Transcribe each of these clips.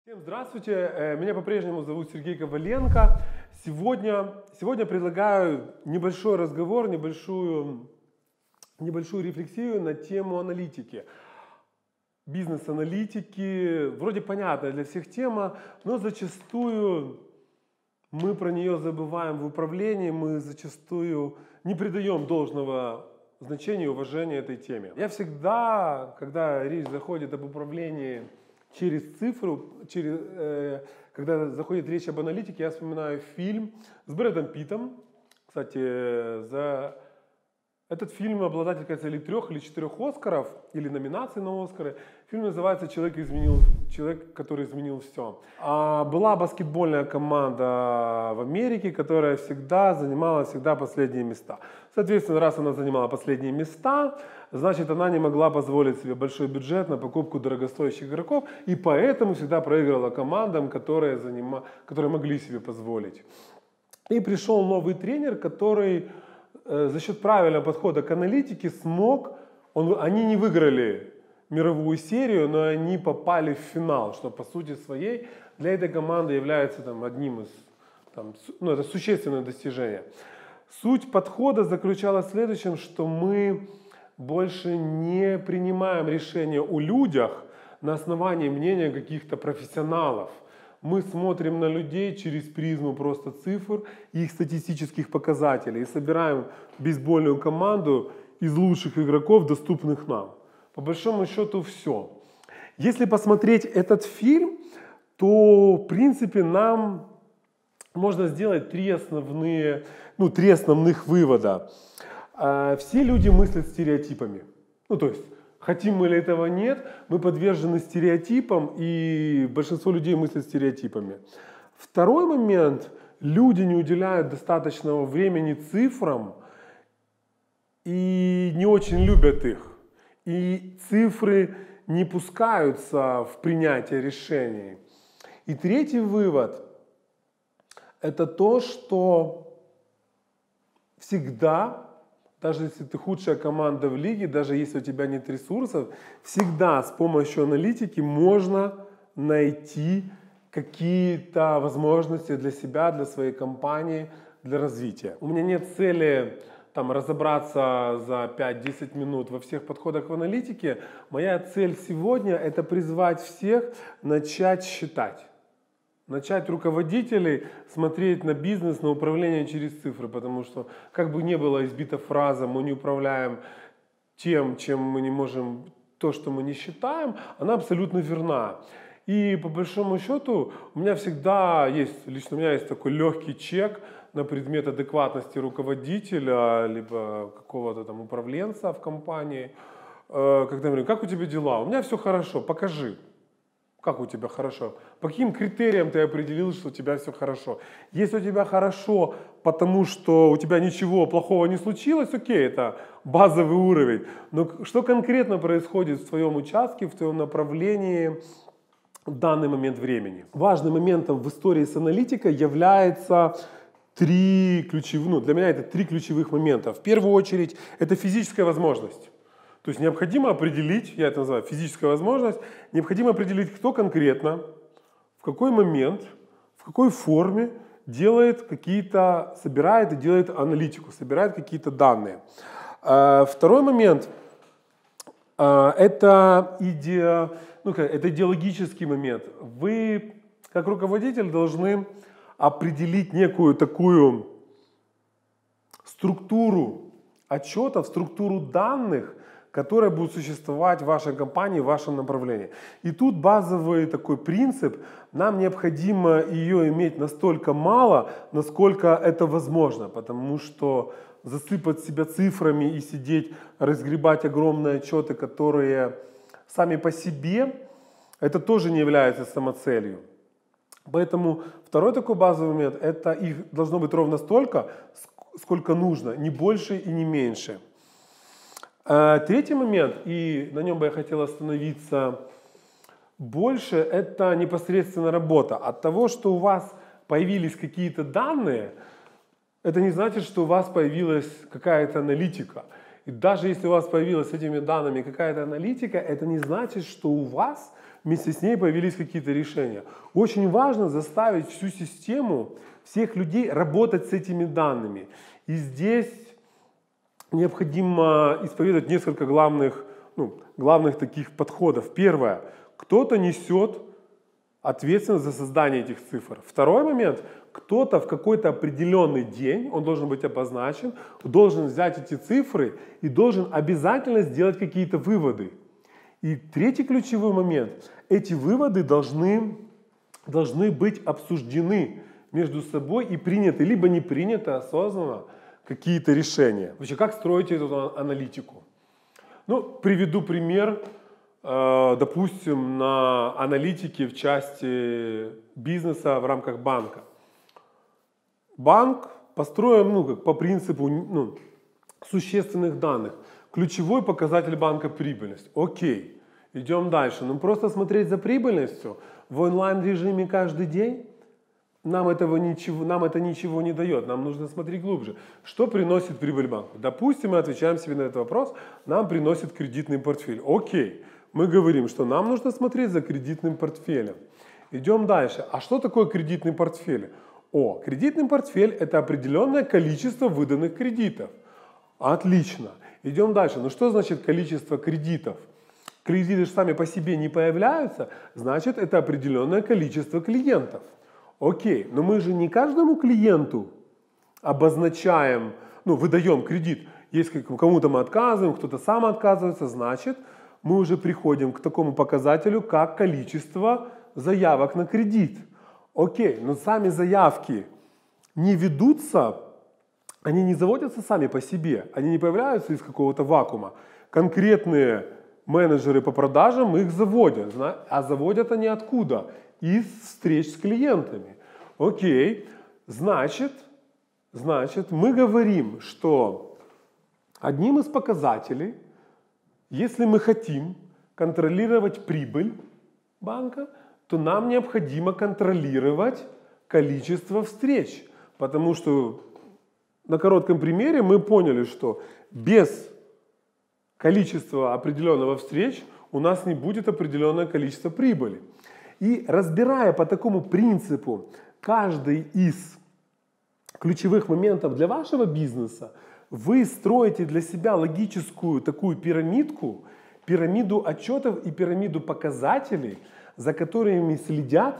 Всем здравствуйте, меня по-прежнему зовут Сергей Коваленко. Сегодня предлагаю небольшой разговор, небольшую рефлексию на тему аналитики. Бизнес-аналитики, вроде понятная для всех тема, но зачастую мы про нее забываем в управлении, мы зачастую не придаем должного значения и уважения этой теме. Я всегда, когда речь заходит об управлении через цифру, когда заходит речь об аналитике, я вспоминаю фильм с Брэдом Питтом. Кстати, за этот фильм обладатель, кажется, или 3 или 4 Оскаров, или номинаций на Оскары. Фильм называется «Человек, который изменил все». Была баскетбольная команда в Америке, которая всегда занимала последние места. Соответственно, раз она занимала последние места, значит, она не могла позволить себе большой бюджет на покупку дорогостоящих игроков, и поэтому всегда проигрывала командам, которые могли себе позволить. И пришел новый тренер, который за счет правильного подхода к аналитике они не выиграли мировую серию, но они попали в финал, что по сути своей для этой команды является одним из, это существенное достижение. Суть подхода заключалась в следующем, что мы больше не принимаем решения о людях на основании мнения каких-то профессионалов. Мы смотрим на людей через призму просто цифр и их статистических показателей и собираем бейсбольную команду из лучших игроков, доступных нам. По большому счету все. Если посмотреть этот фильм, то в принципе нам можно сделать три основных вывода. Все люди мыслят стереотипами. То есть, хотим мы или этого нет, мы подвержены стереотипам, и большинство людей мыслят стереотипами. Второй момент. Люди не уделяют достаточного времени цифрам и не очень любят их. И цифры не пускаются в принятие решений. И третий вывод – это то, что всегда, даже если ты худшая команда в лиге, даже если у тебя нет ресурсов, всегда с помощью аналитики можно найти какие-то возможности для себя, для своей компании, для развития. У меня нет цели разобраться за 5-10 минут во всех подходах в аналитике. Моя цель сегодня – это призвать всех начать считать. Начать руководителей смотреть на бизнес, на управление через цифры, потому что, как бы ни была избита фраза, мы не управляем тем, чем мы не можем, то, что мы не считаем, она абсолютно верна. И по большому счету лично у меня есть такой легкий чек на предмет адекватности руководителя, либо какого-то управленца в компании. Когда я говорю, как у тебя дела? У меня все хорошо, покажи. Как у тебя хорошо? По каким критериям ты определил, что у тебя все хорошо? Если у тебя хорошо, потому что у тебя ничего плохого не случилось, окей, это базовый уровень. Но что конкретно происходит в твоем участке, в твоем направлении в данный момент времени? Важным моментом в истории с аналитикой является для меня это 3 ключевых момента. В первую очередь, это физическая возможность. То есть необходимо определить, я это называю физическая возможность, необходимо определить, кто конкретно, в какой момент, в какой форме собирает и делает аналитику, собирает какие-то данные. Второй момент – это идеологический момент. Вы, как руководитель, должны определить некую такую структуру отчетов, структуру данных, которая будет существовать в вашей компании, в вашем направлении. И тут базовый такой принцип, нам необходимо ее иметь настолько мало, насколько это возможно, потому что засыпать себя цифрами и сидеть, разгребать огромные отчеты, которые сами по себе, это тоже не является самоцелью. Поэтому второй такой базовый момент, это их должно быть ровно столько, сколько нужно, не больше и не меньше. Третий момент, и на нем бы я хотел остановиться больше, это непосредственно работа. От того, что у вас появились какие-то данные, это не значит, что у вас появилась какая-то аналитика. И даже если у вас появилась с этими данными какая-то аналитика, это не значит, что у вас вместе с ней появились какие-то решения. Очень важно заставить всю систему, всех людей работать с этими данными. И здесь необходимо исповедовать несколько главных таких подходов. Первое. Кто-то несет ответственность за создание этих цифр. Второй момент. Кто-то в какой-то определенный день, он должен быть обозначен, должен взять эти цифры и должен обязательно сделать какие-то выводы. И третий ключевой момент. Эти выводы должны быть обсуждены между собой и приняты, либо не приняты осознанно какие-то решения. Вообще, как строить эту аналитику? Приведу пример, допустим, на аналитике в части бизнеса в рамках банка. Банк построен по принципу существенных данных. Ключевой показатель банка – прибыльность. Окей, идем дальше. Просто смотреть за прибыльностью в онлайн-режиме каждый день нам это ничего не дает. Нам нужно смотреть глубже. Что приносит прибыль банку? Допустим, мы отвечаем себе на этот вопрос. Нам приносит кредитный портфель. Окей, мы говорим, что нам нужно смотреть за кредитным портфелем. Идем дальше. А что такое кредитный портфель? Кредитный портфель – это определенное количество выданных кредитов. Отлично. Идем дальше. Что значит количество кредитов? Кредиты же сами по себе не появляются, значит, это определенное количество клиентов. Окей, но мы же не каждому клиенту обозначаем, выдаем кредит. Если кому-то мы отказываем, кто-то сам отказывается, значит, мы уже приходим к такому показателю, как количество заявок на кредит. Окей, но сами заявки не ведутся, они не заводятся сами по себе, они не появляются из какого-то вакуума. Конкретные менеджеры по продажам их заводят, а заводят они откуда? Из встреч с клиентами. Окей, значит, мы говорим, что одним из показателей, если мы хотим контролировать прибыль банка, то нам необходимо контролировать количество встреч. Потому что на коротком примере мы поняли, что без количества определенного встреч у нас не будет определенное количество прибыли. И разбирая по такому принципу каждый из ключевых моментов для вашего бизнеса, вы строите для себя логическую такую пирамиду отчетов и пирамиду показателей, за которыми следят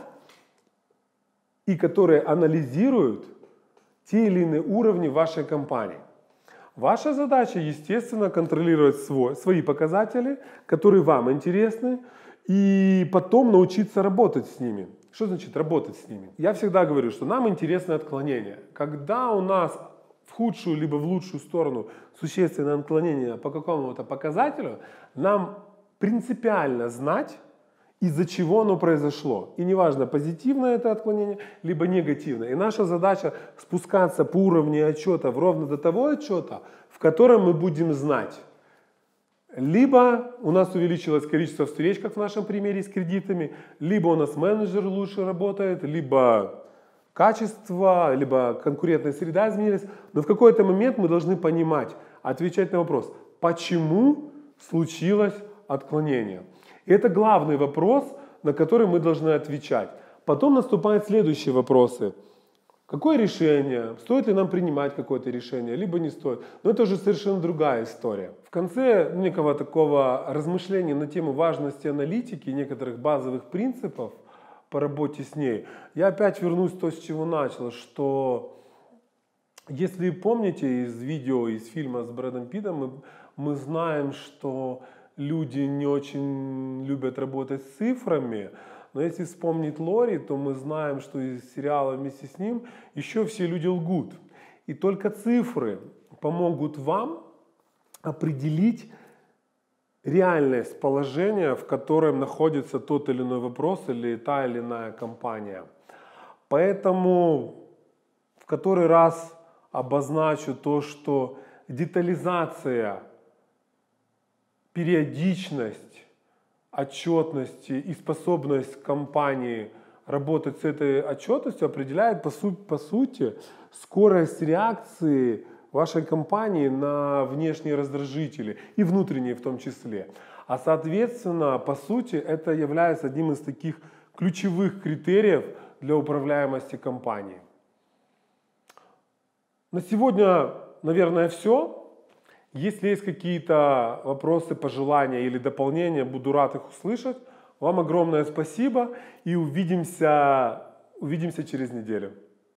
и которые анализируют те или иные уровни вашей компании. Ваша задача, естественно, контролировать свои показатели, которые вам интересны, и потом научиться работать с ними. Что значит работать с ними? Я всегда говорю, что нам интересны отклонения. Когда у нас в худшую либо в лучшую сторону существенное отклонение по какому-то показателю, нам принципиально знать, из-за чего оно произошло. И неважно, позитивное это отклонение, либо негативное. И наша задача спускаться по уровню отчета ровно до того отчета, в котором мы будем знать. Либо у нас увеличилось количество встреч, как в нашем примере с кредитами, либо у нас менеджер лучше работает, либо качество, либо конкурентная среда изменилась. Но в какой-то момент мы должны понимать, отвечать на вопрос, почему случилось отклонение. И это главный вопрос, на который мы должны отвечать. Потом наступают следующие вопросы. Какое решение? Стоит ли нам принимать какое-то решение, либо не стоит? Но это уже совершенно другая история. В конце некого такого размышления на тему важности аналитики, некоторых базовых принципов по работе с ней, я опять вернусь к тому, с чего начал, что если помните из видео, из фильма с Брэдом Питтом, мы знаем, что люди не очень любят работать с цифрами, но если вспомнить Лори, то мы знаем, что из сериала вместе с ним еще все люди лгут. И только цифры помогут вам определить реальность положения, в котором находится тот или иной вопрос или та или иная компания. Поэтому в который раз обозначу то, что детализация, периодичность отчетности и способность компании работать с этой отчетностью определяет по сути скорость реакции вашей компании на внешние раздражители и внутренние в том числе. А соответственно, по сути, это является одним из таких ключевых критериев для управляемости компании. На сегодня, наверное, все. Если есть какие-то вопросы, пожелания или дополнения, буду рад их услышать. Вам огромное спасибо и увидимся через неделю.